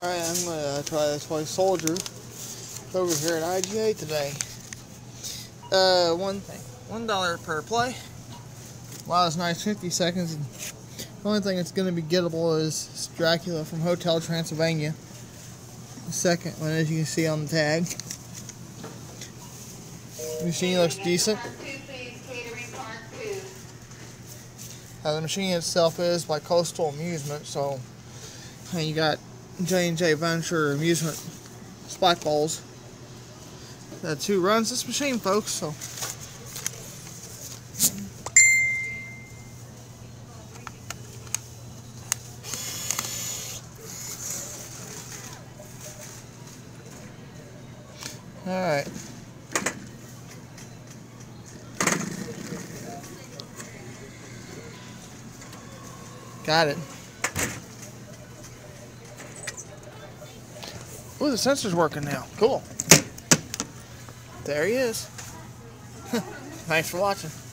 Alright, I'm going to try this toy soldier over here at IGA today. One thing, $1 per play. Wow, it's nice, 50 seconds. The only thing that's going to be gettable is Dracula from Hotel Transylvania. The second one, as you can see on the tag. The machine looks decent. The machine itself is by Coastal Amusement, so you got J&J Venture Amusement spike balls. That's who runs this machine, folks. So alright. Got it. Ooh, the sensor's working now. Cool. There he is. Thanks for watching.